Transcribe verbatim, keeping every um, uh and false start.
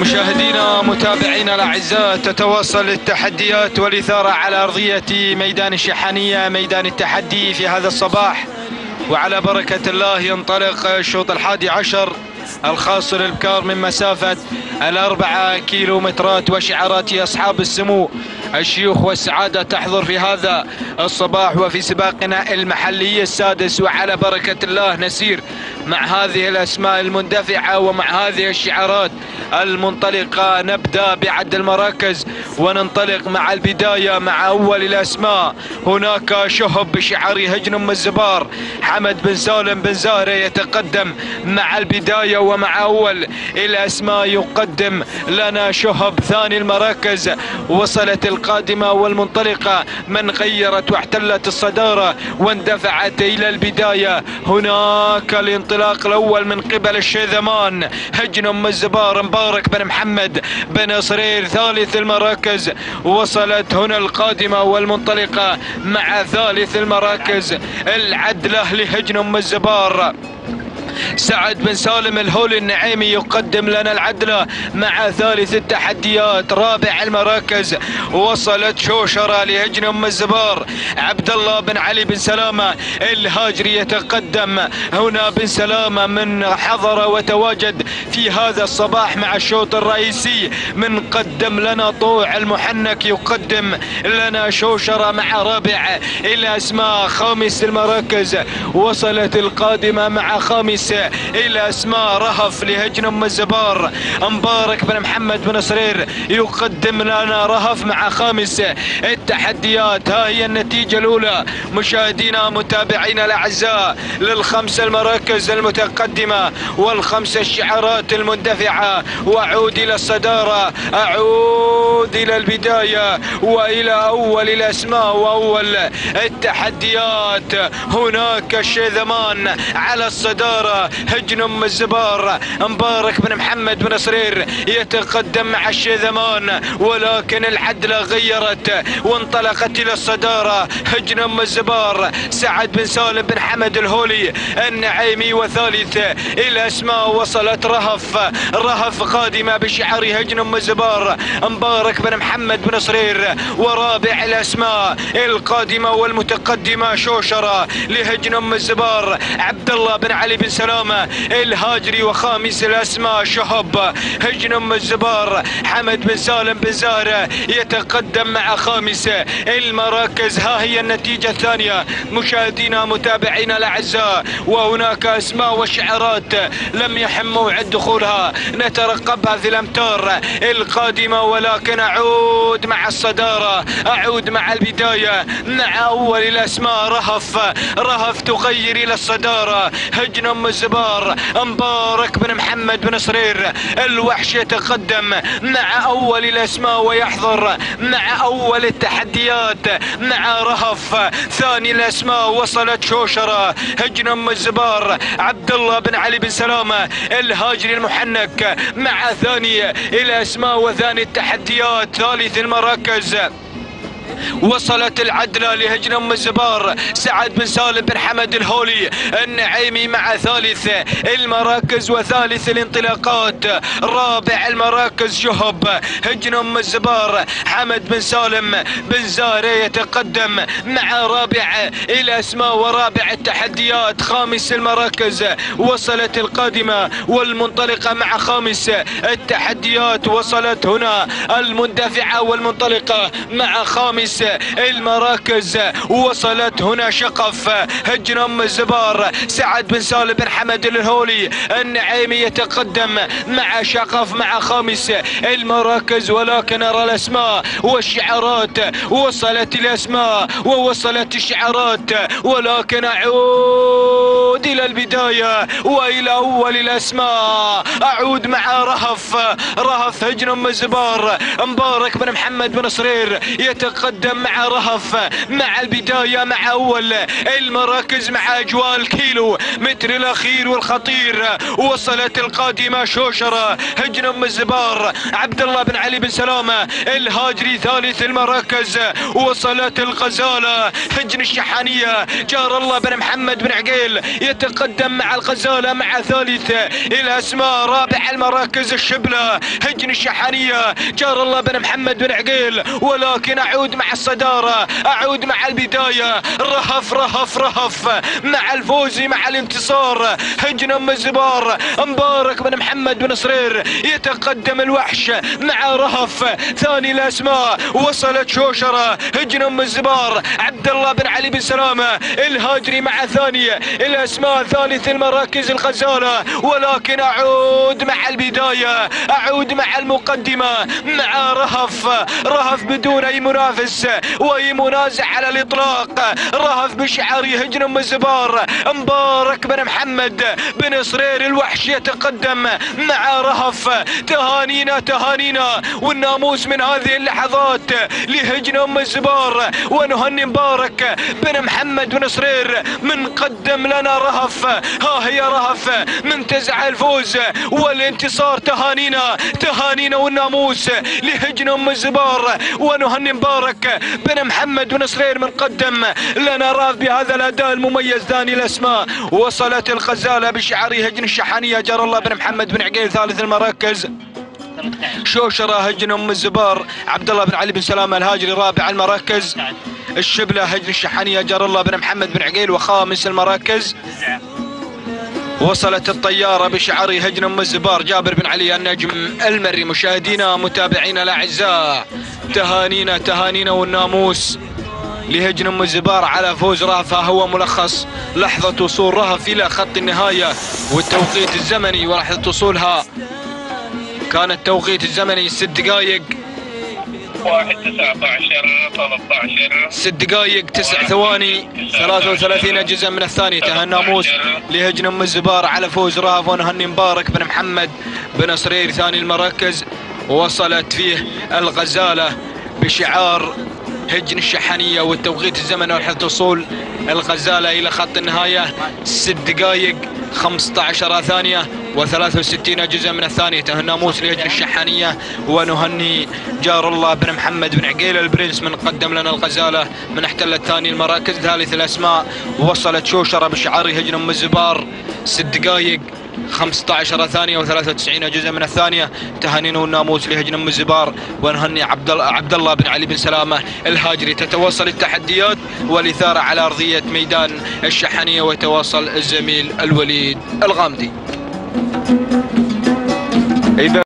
مشاهدينا متابعينا الاعزاء، تتواصل التحديات والاثاره على ارضيه ميدان الشحانيه، ميدان التحدي في هذا الصباح. وعلى بركه الله ينطلق الشوط الحادي عشر الخاص للابكار من مسافه الاربعه كيلومترات، وشعارات اصحاب السمو الشيوخ والسعاده تحضر في هذا الصباح وفي سباقنا المحلي السادس. وعلى بركه الله نسير مع هذه الاسماء المندفعه ومع هذه الشعارات المنطلقه. نبدا بعد المراكز وننطلق مع البدايه مع اول الاسماء. هناك شهب بشعار هجن ام الزبار، حمد بن سالم بن زهره يتقدم مع البدايه ومع اول الاسماء يقدم لنا شهب. ثاني المراكز وصلت القادمه والمنطلقه من غيرت واحتلت الصداره واندفعت الى البدايه. هناك الانطلاق الاول من قبل الشيذمان هجن ام الزبار مبارك بن محمد بن صرير. ثالث المراكز وصلت هنا القادمه والمنطلقه مع ثالث المراكز العدله لهجن ام الزبار سعد بن سالم الهولي النعيمي يقدم لنا العدله مع ثالث التحديات. رابع المراكز وصلت شوشره لهجن ام الزبار عبد الله بن علي بن سلامه الهاجري يتقدم هنا. بن سلامه من حضر وتواجد في هذا الصباح مع الشوط الرئيسي. من قدم لنا طوع المحنك يقدم لنا شوشره مع رابع الاسماء. خامس المراكز وصلت القادمه مع خامس الى اسماء رهف لهجن ام الزبار مبارك بن محمد بن صرير يقدم لنا رهف مع خامس التحديات. ها هي النتيجه الاولى مشاهدينا متابعينا الاعزاء للخمس المراكز المتقدمه والخمس الشعارات المندفعه. واعود الى الصداره، اعود الى البدايه والى اول الاسماء واول التحديات. هناك الشيذمان على الصداره هجن ام الزبار مبارك بن محمد بن صرير يتقدم مع الشيذمان، ولكن العدله غيرت وانطلقت الى الصداره. هجن ام الزبار سعد بن سالم بن حمد الهولي النعيمي. وثالث الاسماء وصلت رهف رهف قادمه بشعار هجن ام الزبار مبارك بن محمد بن صرير. ورابع الاسماء القادمه والمتقدمه شوشره لهجن ام الزبار عبد الله بن علي بن سلامه الهاجري. وخامس الاسماء شهب هجن ام الزبار حمد بن سالم بن زهره يتقدم مع خامس المراكز. ها هي النتيجه الثانيه مشاهدينا متابعينا الاعزاء. وهناك اسماء وشعارات لم يحم موعد دخولها نترقبها في الامتار القادمه، ولكن اعود مع الصداره، اعود مع البدايه مع اول الاسماء. رهف رهف تغير الى الصداره هجن ام الزبار مبارك بن محمد بن صرير الوحش يتقدم مع اول الاسماء ويحضر مع اول التحديات مع رهف. ثاني الاسماء وصلت شوشره هجن ام الزبار عبد الله بن علي بن سلامه الهاجري المحنك مع ثاني الاسماء وثاني التحديات. ثالث المراكز وصلت العدله لهجن ام الزبار سعد بن سالم بن حمد الهولي النعيمي مع ثالث المراكز وثالث الانطلاقات. رابع المراكز شهب هجن ام الزبار حمد بن سالم بن زهره يتقدم مع رابع الاسماء ورابع التحديات. خامس المراكز وصلت القادمه والمنطلقه مع خامس التحديات. وصلت هنا المندفعه والمنطلقه مع خامس المراكز. وصلت هنا شقف هجن ام الزبار سعد بن سالم بن حمد الهولي النعيمي يتقدم مع شقف مع خامس المراكز. ولكن نرى الاسماء والشعارات وصلت الاسماء ووصلت الشعارات، ولكن اعود الى البدايه والى اول الاسماء. اعود مع رهف رهف هجن ام الزبار مبارك بن محمد بن صرير يتقدم يتقدم مع رهف مع البداية مع أول المراكز مع أجواء الكيلو متر الأخير والخطير. وصلت القادمة شوشرة هجن أم الزبار عبد الله بن علي بن سلامة الهاجري ثالث المراكز. وصلت الغزالة هجن الشحانية جار الله بن محمد بن عقيل يتقدم مع الغزالة مع ثالث الأسماء. رابع المراكز الشبلة هجن الشحانية جار الله بن محمد بن عقيل. ولكن أعود مع الصدارة أعود مع البداية رهف رهف رهف مع الفوز مع الانتصار هجن أم الزبار. مبارك بن محمد بن صرير يتقدم الوحش مع رهف ثاني الأسماء. وصلت شوشرة هجن أم الزبار عبد الله بن علي بن سلامة الهاجري مع ثاني الأسماء ثالث المراكز الغزالة. ولكن أعود مع البداية أعود مع المقدمة مع رهف رهف بدون أي منافس وأي منازع على الإطلاق. رهف بشعاري هجن أم الزبار. مبارك بن محمد بن صرير الوحش يتقدم مع رهف. تهانينا تهانينا والناموس من هذه اللحظات لهجن أم الزبار. ونهني مبارك بن محمد بن صرير من قدم لنا رهف. ها هي رهف منتزع الفوز والانتصار. تهانينا تهانينا والناموس لهجن أم الزبار. ونهني مبارك بن محمد بن صرير من قدم لنا رهف بهذا الأداء المميز ثاني الأسماء. وصلت الغزالة بشعار هجن الشحانية جار الله بن محمد بن عقيل ثالث المراكز. شوشرة هجن أم الزبار عبد الله بن علي بن سلامة الهاجري رابع المراكز. الشبلة هجن الشحانية جار الله بن محمد بن عقيل وخامس المراكز. وصلت الطيارة بشعار هجن أم الزبار جابر بن علي النجم المري. مشاهدينا متابعينا الأعزاء تهانينا تهانينا والناموس لهجن أم الزبار على فوز رهف. هو ملخص لحظة وصول رهف إلى خط النهاية والتوقيت الزمني. ولحظة وصولها كان التوقيت الزمني ست دقائق واحد تسعة عشر ثلاثة عشر ست دقائق تسع ثواني ثلاثة وثلاثين جزء من الثانية. تهى الناموس لهجن أم الزبار على فوز رهف. ونهني مبارك بن محمد بن صرير ثاني المراكز. وصلت فيه الغزالة بشعار هجن الشحانية والتوقيت الزمني ولحظة وصول الغزالة إلى خط النهاية ست دقائق خمسة عشر ثانية وثلاثة وستين جزء من الثانية. تهى الناموس لهجن الشحانية. ونهني جار الله بن محمد بن عقيل البرنس من قدم لنا الغزالة من احتلت ثاني المراكز ثالث الأسماء. وصلت شوشرة بشعار هجن أم الزبار ست دقائق خمسة عشر ثانية وثلاثة وتسعين جزء من الثانية. تهانينا والناموس لهجن أم الزبار. ونهني عبد الله عبد الله بن علي بن سلامة الهاجري. تتواصل التحديات والإثارة على أرضية ميدان الشحانية ويتواصل الزميل الوليد الغامدي.